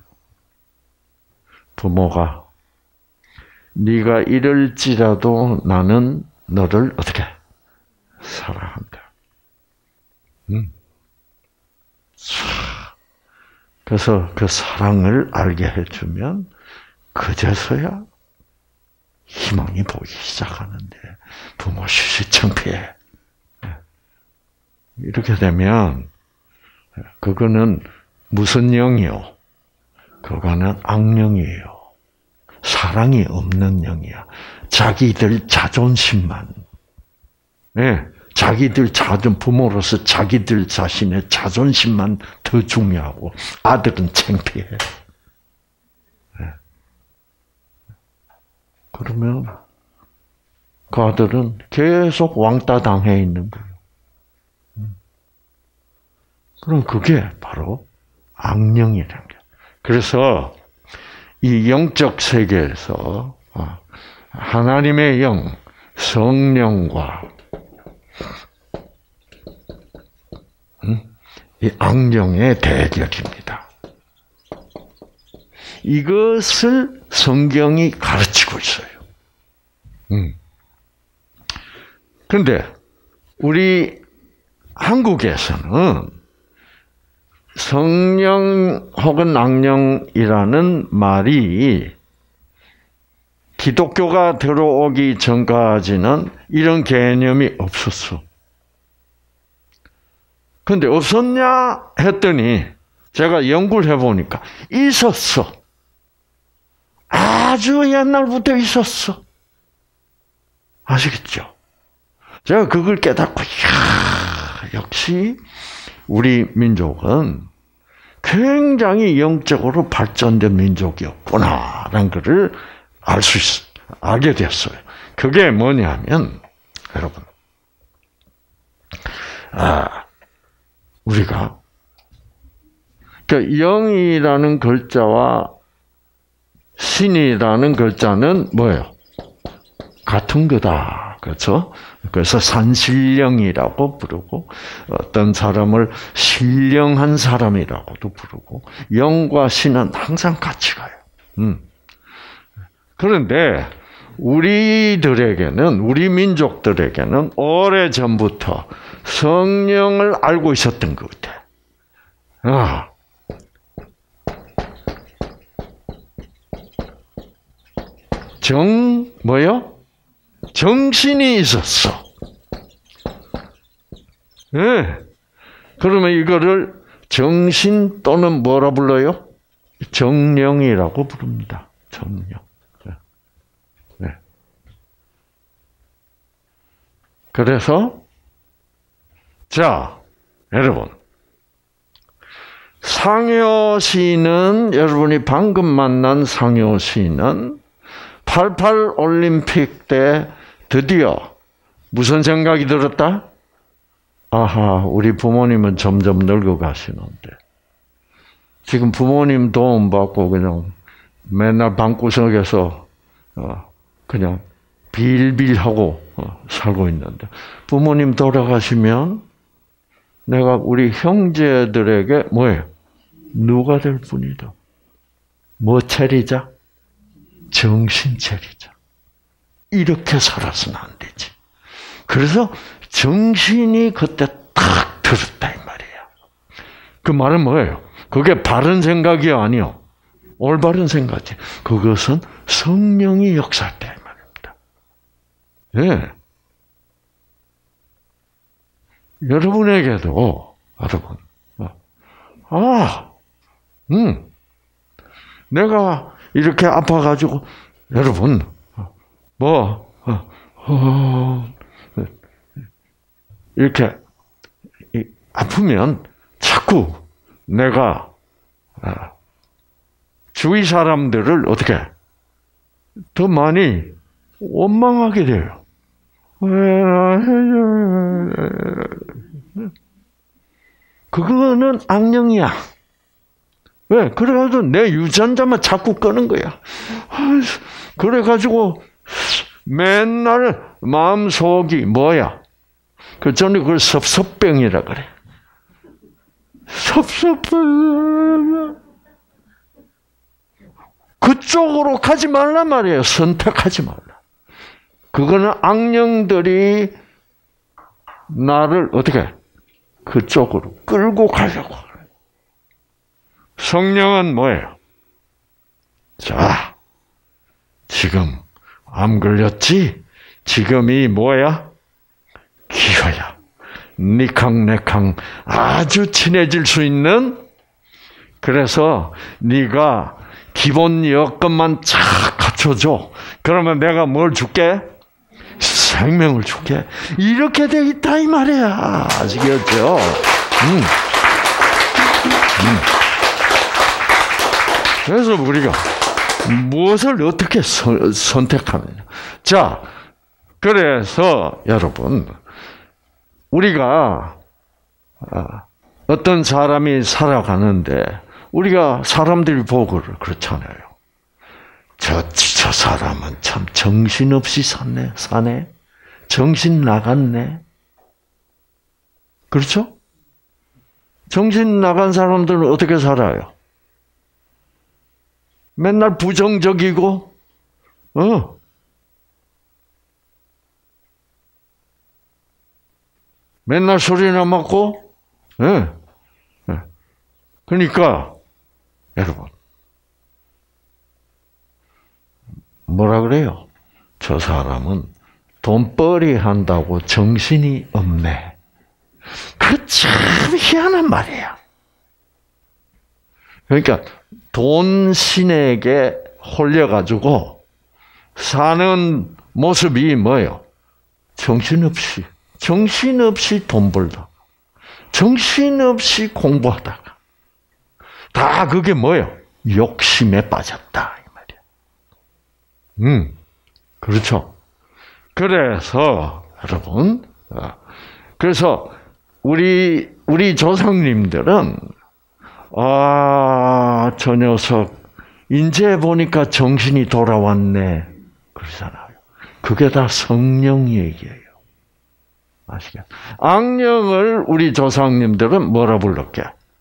부모가 네가 이럴지라도 나는 너를 어떻게 사랑한다. 음. 그래서 그 사랑을 알게 해주면 그제서야 희망이 보이기 시작하는데 부모 시시 창피해. 이렇게 되면 그거는 무슨 영이요? 그거는 악령이에요. 사랑이 없는 영이야. 자기들 자존심만. 네, 자기들 자존 부모로서 자기들 자신의 자존심만 더 중요하고 아들은 창피해. 네. 그러면 그 아들은 계속 왕따 당해 있는 거예요. 그럼 그게 바로 악령이라는 거예요. 그래서 이 영적 세계에서 하나님의 영, 성령과 이 악령의 대결입니다. 이것을 성경이 가르치고 있어요. 음. 그런데 우리 한국에서는 성령 혹은 악령이라는 말이 기독교가 들어오기 전까지는 이런 개념이 없었어. 근데 없었냐 했더니 제가 연구를 해보니까 있었어. 아주 옛날부터 있었어. 아시겠죠? 제가 그걸 깨닫고, 이야, 역시 우리 민족은 굉장히 영적으로 발전된 민족이었구나라는 것을 알 수 있어, 알게 됐어요. 그게 뭐냐면, 여러분, 아, 우리가, 그 영이라는 글자와 신이라는 글자는 뭐예요? 같은 거다. 그렇죠? 그래서 산신령이라고 부르고, 어떤 사람을 신령한 사람이라고도 부르고, 영과 신은 항상 같이 가요. 음. 그런데 우리들에게는, 우리 민족들에게는 오래전부터 성령을 알고 있었던 것 같아. 아. 정, 뭐요? 정신이 있었어. 예. 네. 그러면 이거를 정신 또는 뭐라 불러요? 정령이라고 부릅니다. 정령. 네. 그래서, 자, 여러분. 상효시는, 여러분이 방금 만난 상효시는 팔십팔 올림픽 때 드디어 무슨 생각이 들었다? 아하, 우리 부모님은 점점 늙어가시는데 지금 부모님 도움 받고 그냥 맨날 방구석에서 그냥 빌빌하고 살고 있는데 부모님 돌아가시면 내가 우리 형제들에게 뭐예요? 누가 될 뿐이다. 뭐 차리자? 정신 차리자. 이렇게 살아서는 안 되지. 그래서 정신이 그때 딱 들었다 이 말이야. 그 말은 뭐예요? 그게 바른 생각이 아니요. 올바른 생각이지. 그것은 성령이 역사했다 이 말입니다. 예. 여러분에게도 여러분, 아, 음, 내가 이렇게 아파가지고 여러분 뭐 어, 어, 이렇게 아프면 자꾸 내가 주위 사람들을 어떻게 더 많이 원망하게 돼요. 그거는 악령이야. 왜? 그래가지고 내 유전자만 자꾸 끄는 거야. 그래가지고 맨날 마음속이 뭐야? 그 전에 그걸 섭섭병이라 그래. 섭섭병. 그쪽으로 가지 말란 말이에요. 선택하지 말라. 그거는 악령들이 나를 어떻게 그쪽으로 끌고 가려고 그래요. 성령은 뭐예요? 자, 지금 암 걸렸지? 지금이 뭐야? 기회야. 니캉 내캉 아주 친해질 수 있는. 그래서 네가 기본 여건만 쫙 갖춰줘. 그러면 내가 뭘 줄게? 생명을 줄게. 이렇게 돼 있다 이 말이야. 아시겠죠? 음. 음. 그래서 우리가 무엇을 어떻게 서, 선택하느냐. 자, 그래서 여러분, 우리가 어떤 사람이 살아가는데 우리가 사람들이 보고 그렇잖아요. 저, 저 사람은 참 정신없이 사네, 사네? 정신 나갔네? 그렇죠? 정신 나간 사람들은 어떻게 살아요? 맨날 부정적이고, 어. 맨날 소리나 먹고, 예. 예. 그러니까, 여러분, 뭐라 그래요? 저 사람은 돈벌이 한다고 정신이 없네. 그 참 희한한 말이에요. 그러니까 돈 신에게 홀려가지고 사는 모습이 뭐예요? 정신없이. 정신없이 돈 벌다가. 정신없이 공부하다가. 다 그게 뭐예요? 욕심에 빠졌다. 이 말이에요. 음, 그렇죠. 그래서, 여러분, 그래서 우리, 우리 조상님들은, 아, 저 녀석, 이제 보니까 정신이 돌아왔네. 그러잖아요. 그게 다 성령 얘기예요. 아시겠죠? 악령을 우리 조상님들은 뭐라 불렀게?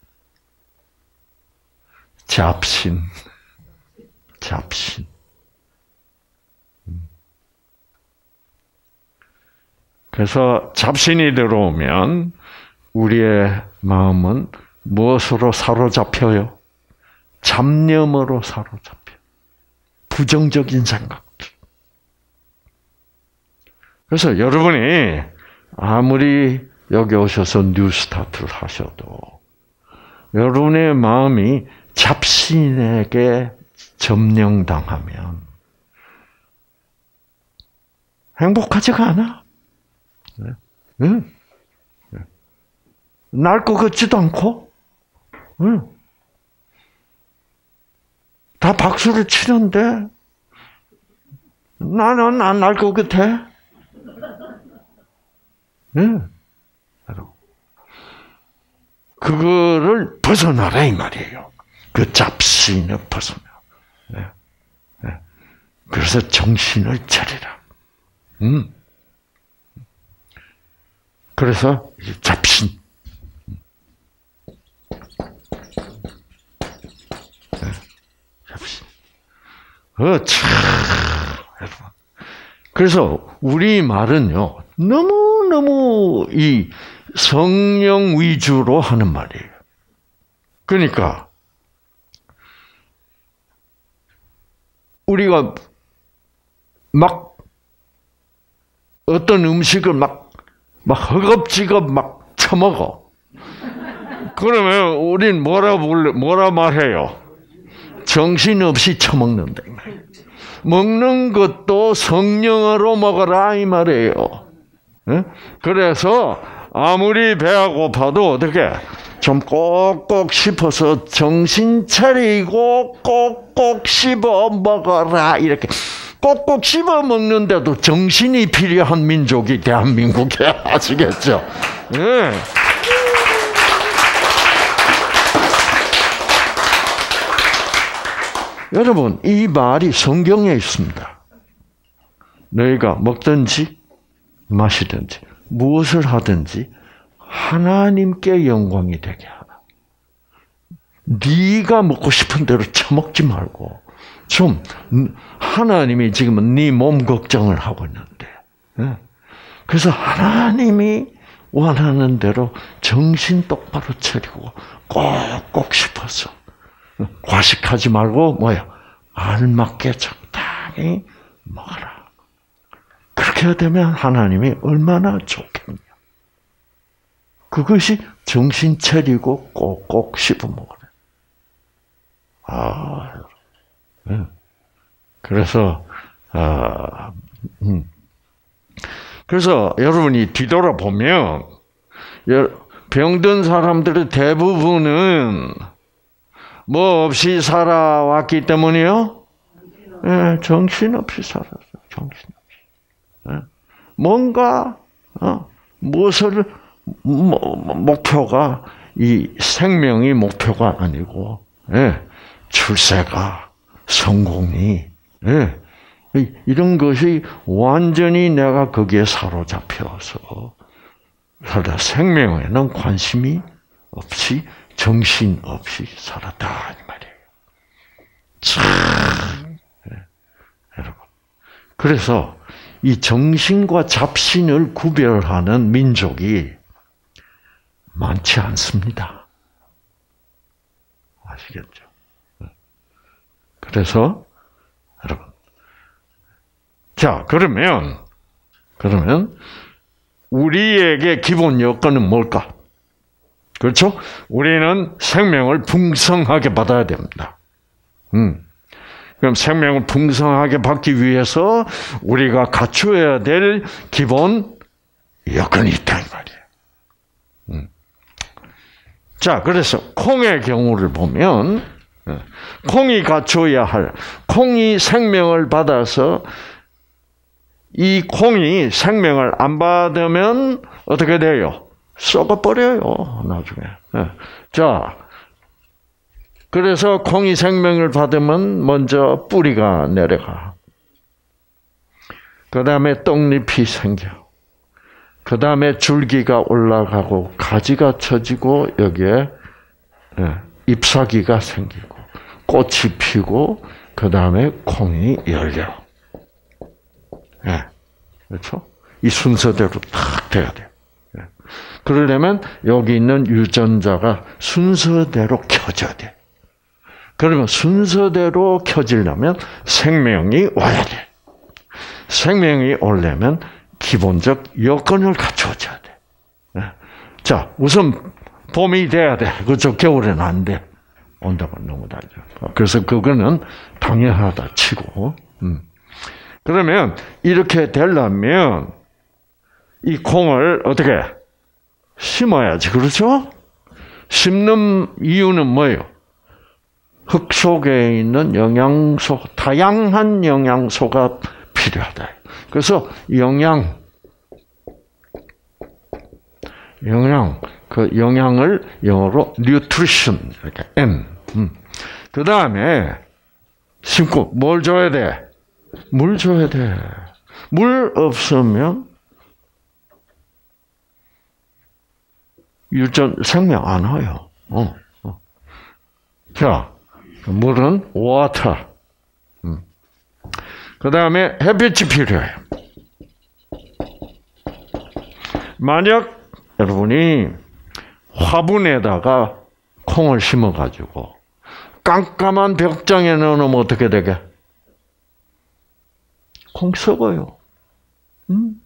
잡신. 잡신. 그래서 잡신이 들어오면 우리의 마음은 무엇으로 사로잡혀요? 잡념으로 사로잡혀. 부정적인 생각들. 그래서 여러분이 아무리 여기 오셔서 뉴스타트를 하셔도 여러분의 마음이 잡신에게 점령당하면 행복하지가 않아. 응? 날 것 같지도 않고, 응? 다 박수를 치는데 나는 안 날 것 같아. 응? 그거를 벗어나라 이 말이에요. 그 잡신을 벗어나. 네. 네. 그래서 정신을 차리라. 음. 그래서 잡신. 네. 잡신. 어, 참. 그래서 우리 말은요, 너무너무 이 성령 위주로 하는 말이에요. 그러니까, 우리가 막 어떤 음식을 막, 막 허겁지겁 막 처먹어. 그러면 우린 뭐라 불러, 뭐라 말해요? 정신없이 처먹는다. 이 말이에요. 먹는 것도 성령으로 먹어라 이 말이에요. 그래서 아무리 배가 고파도 어떻게 좀 꼭꼭 씹어서 정신 차리고 꼭꼭 씹어 먹어라 이렇게 꼭꼭 씹어 먹는데도 정신이 필요한 민족이 대한민국에 아시겠죠? 네. 여러분, 이 말이 성경에 있습니다. 너희가 먹든지 마시든지 무엇을 하든지 하나님께 영광이 되게 하라. 네가 먹고 싶은 대로 처먹지 말고 좀 하나님이 지금은 네 몸 걱정을 하고 있는데 그래서 하나님이 원하는 대로 정신 똑바로 차리고 꼭꼭 씹어서 과식하지 말고 뭐야 알맞게 적당히 먹어라. 그렇게 되면 하나님이 얼마나 좋겠냐. 그것이 정신 차리고 꼭꼭 씹어 먹으래. 아, 네. 그래서 아, 음. 그래서 여러분이 뒤돌아 보면 병든 사람들의 대부분은 뭐 없이 살아왔기 때문이요? 예, 정신없이 살았어요. 정신없이. 예. 뭔가, 어, 무엇을, 뭐, 목표가, 이 생명이 목표가 아니고, 예, 출세가, 성공이, 예. 이런 것이 완전히 내가 거기에 사로잡혀서 살다 생명에는 관심이 없이 정신 없이 살았다 이 말이에요. 참, 예. 여러분. 그래서 이 정신과 잡신을 구별하는 민족이 많지 않습니다. 아시겠죠? 그래서 여러분, 자 그러면 그러면 우리에게 기본 여건은 뭘까? 그렇죠? 우리는 생명을 풍성하게 받아야 됩니다. 음. 그럼 생명을 풍성하게 받기 위해서 우리가 갖추어야 될 기본 여건이 있다 이 말이에요. 음. 자, 그래서 콩의 경우를 보면 콩이 갖춰야 할, 콩이 생명을 받아서 이 콩이 생명을 안 받으면 어떻게 돼요? 썩어버려요, 나중에. 자, 그래서 콩이 생명을 받으면 먼저 뿌리가 내려가. 그 다음에 떡잎이 생겨. 그 다음에 줄기가 올라가고 가지가 쳐지고 여기에 잎사귀가 생기고 꽃이 피고 그 다음에 콩이 열려. 네. 그렇죠? 이 순서대로 딱 돼야 돼요. 네. 그러려면 여기 있는 유전자가 순서대로 켜져야 돼. 그러면 순서대로 켜지려면 생명이 와야 돼. 생명이 오려면 기본적 여건을 갖춰줘야 돼. 네. 자, 우선 봄이 돼야 돼. 그렇죠? 겨울에는 안 돼. 온도가 너무 낮아. 그래서 그거는 당연하다 치고. 음. 그러면 이렇게 되려면 이 콩을 어떻게 심어야지. 그렇죠? 심는 이유는 뭐예요? 흙 속에 있는 영양소, 다양한 영양소가 필요하다. 그래서 영양, 영양, 그 영양을 영어로 nutrition, 이렇게 N. 음. 그 다음에 심고 뭘 줘야 돼? 물 줘야 돼. 물 없으면 유전 생명 안 와요. 어, 어. 자, 물은 water. 음. 그 다음에 햇빛이 필요해요. 만약 여러분이 화분에다가 콩을 심어가지고 깜깜한 벽장에 넣어놓으면 어떻게 되게? 콩 썩어요. 음?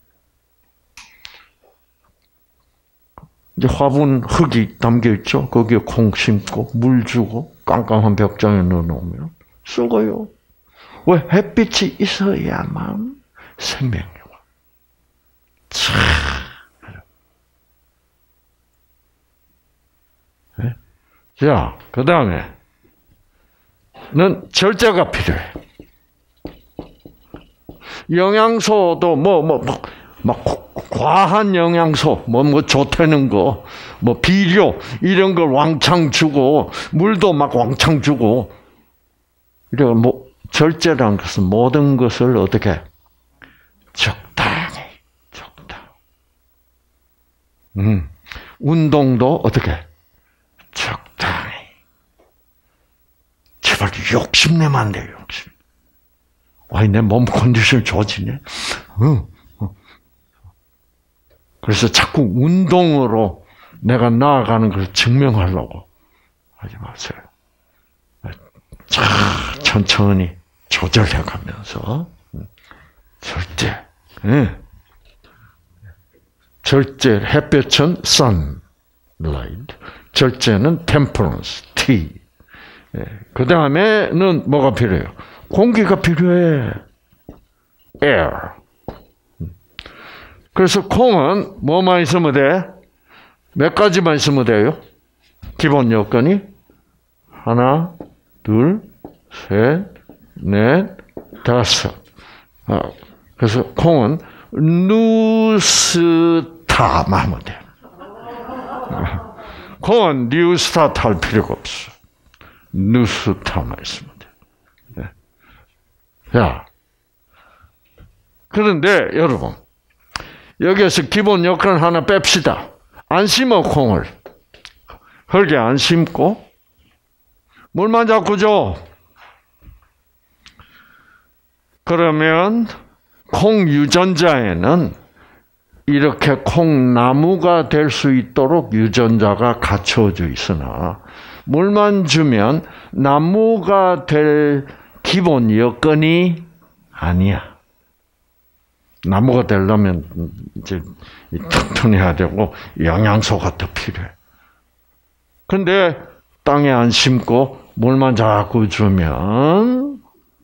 이제 화분 흙이 담겨 있죠. 거기에 콩 심고 물 주고 깜깜한 벽장에 넣어놓으면 썩어요. 왜? 햇빛이 있어야만 생명이 와. 참. 네? 자, 그 다음에는 절제가 필요해. 영양소도 뭐, 뭐, 막, 막, 과한 영양소, 뭐, 뭐, 좋다는 거, 뭐, 비료, 이런 걸 왕창 주고, 물도 막 왕창 주고, 이래, 뭐, 절제라는 것은 모든 것을 어떻게? 적당히, 적당. 음, 운동도 어떻게? 적당히. 제발 욕심내면 안 돼요, 욕심. 와, 내 몸 컨디션 좋아지네. 응. 그래서 자꾸 운동으로 내가 나아가는 걸 증명하려고 하지 마세요. 자, 천천히 조절해 가면서 절제. 네. 절제, 햇볕은 sunlight. 절제는 temperance, tea. 네. 그 다음에는 뭐가 필요해요? 공기가 필요해. air. 그래서 콩은 뭐만 있으면 돼? 몇 가지만 있으면 돼요? 기본 요건이 하나, 둘, 셋, 넷, 다섯. 아, 그래서 콩은 뉴스타만 하면 돼. 콩은 뉴스타트 할 필요가 없어. 뉴스타만 있으면 돼. 네. 자, 그런데 여러분, 여기에서 기본 여건 하나 뺍시다. 안 심어, 콩을. 흙에 안 심고 물만 자꾸 줘. 그러면 콩 유전자에는 이렇게 콩나무가 될 수 있도록 유전자가 갖춰져 있으나 물만 주면 나무가 될 기본 여건이 아니야. 나무가 되려면 이제 튼튼해야 되고 영양소가 더 필요해. 근데 땅에 안 심고 물만 자꾸 주면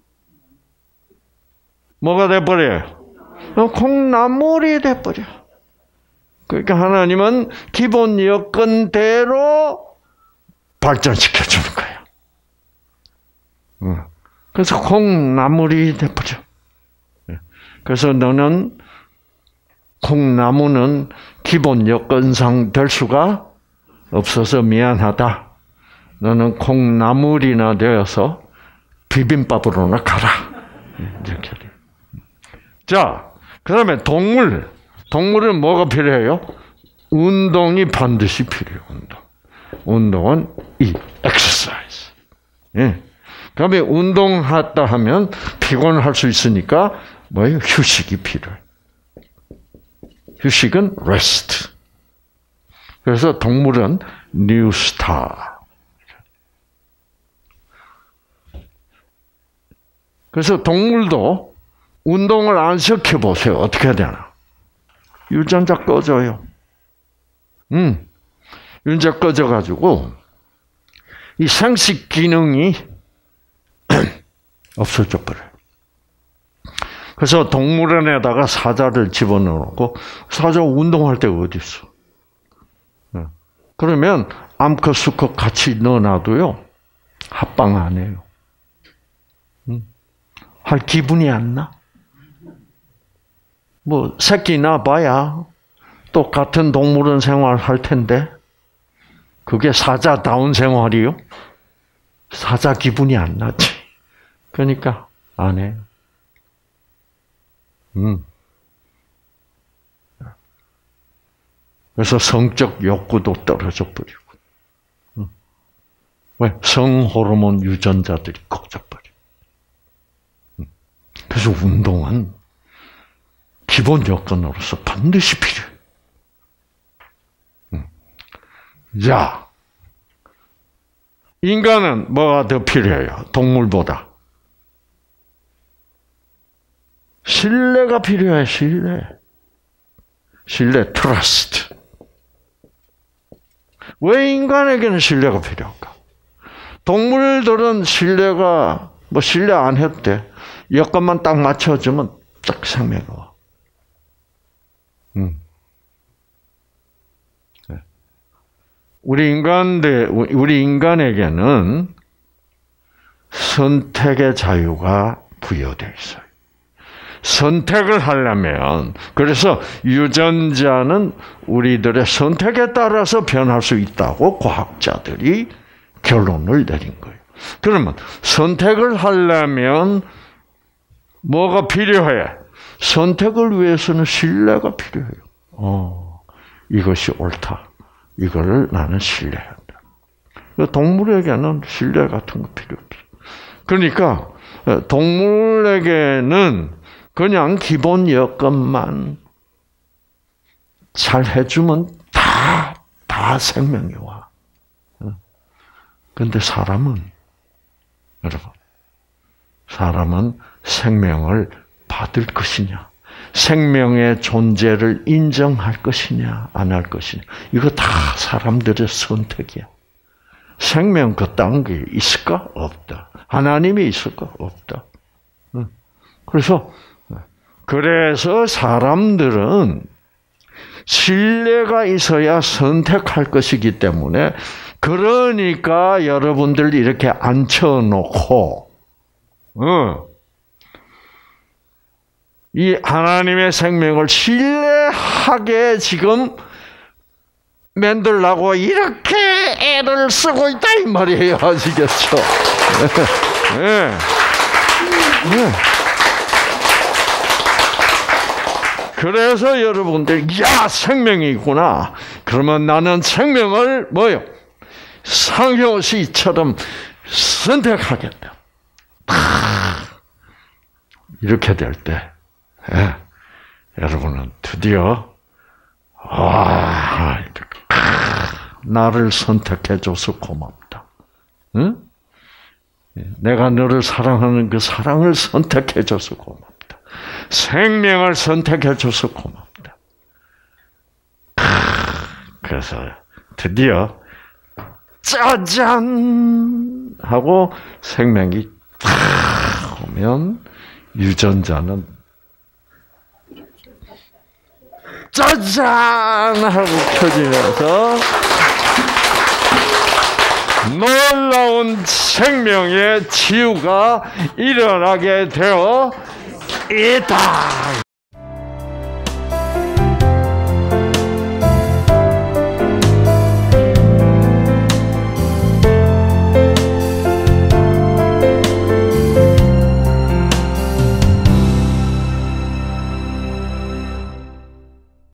뭐가 돼버려요? 콩나물이 돼버려. 그러니까 하나님은 기본 여건대로 발전시켜주는 거예요. 그래서 콩나물이 돼버려. 그래서 너는 콩나무는 기본 여건상 될 수가 없어서 미안하다. 너는 콩나물이나 되어서 비빔밥으로나 가라. 이렇게. 자, 그 다음에 동물. 동물은 뭐가 필요해요? 운동이 반드시 필요해요. 운동. 운동은 이 exercise. 예. 그다음에 운동하다 하면 피곤할 수 있으니까 뭐예요? 휴식이 필요해. 휴식은 rest. 그래서 동물은 new star. 그래서 동물도 운동을 안 시켜보세요. 어떻게 해야 되나? 유전자 꺼져요. 음, 유전자 꺼져가지고 이 생식 기능이 없어져 버려요. 그래서 동물원에다가 사자를 집어넣고 사자 운동할 데가 어디 있어? 그러면 암컷 수컷 같이 넣어놔도요 합방 안 해요. 음. 할 기분이 안 나. 뭐 새끼 낳아봐야 똑같은 동물원 생활 할 텐데 그게 사자다운 생활이요? 사자 기분이 안 나지. 그러니까 안 해요. 음. 그래서 성적 욕구도 떨어져 버리고. 음. 왜? 성호르몬 유전자들이 꺼져 버려. 음. 그래서 운동은 기본 여건으로서 반드시 필요해. 음. 자, 인간은 뭐가 더 필요해요? 동물보다. 신뢰가 필요해, 신뢰. 신뢰, 트러스트. 왜 인간에게는 신뢰가 필요할까? 동물들은 신뢰가, 뭐 신뢰 안 해도 돼. 여건만 딱 맞춰주면 딱 생명이 와. 음. 우리 인간들, 우리 인간에게는 선택의 자유가 부여되어 있어요. 선택을 하려면, 그래서 유전자는 우리들의 선택에 따라서 변할 수 있다고 과학자들이 결론을 내린 거예요. 그러면 선택을 하려면 뭐가 필요해? 선택을 위해서는 신뢰가 필요해요. 어, 이것이 옳다. 이거를 나는 신뢰한다. 동물에게는 신뢰 같은 거 필요 없어. 그러니까 동물에게는 그냥 기본 여건만 잘 해주면 다, 다 생명이 와. 그런데 사람은, 여러분, 사람은 생명을 받을 것이냐, 생명의 존재를 인정할 것이냐, 안 할 것이냐, 이거 다 사람들의 선택이야. 생명 그딴 게 있을까? 없다. 하나님이 있을까? 없다. 그래서 그래서 사람들은 신뢰가 있어야 선택할 것이기 때문에 그러니까 여러분들 이렇게 앉혀놓고 어, 이 하나님의 생명을 신뢰하게 지금 만들라고 이렇게 애를 쓰고 있다 이 말이에요. 아시겠죠? 네. 네. 그래서 여러분들, 야, 생명이 있구나. 그러면 나는 생명을 뭐요? 상효시처럼 선택하겠다. 이렇게 될 때, 예, 여러분은 드디어, 와, 나를 선택해줘서 고맙다. 응? 내가 너를 사랑하는 그 사랑을 선택해줘서 고맙다. 생명을 선택해줘서 고맙다. 그래서 드디어 짜잔 하고 생명이 탁 오면 유전자는 짜잔 하고 켜지면서 놀라운 생명의 치유가 일어나게 되어 있다.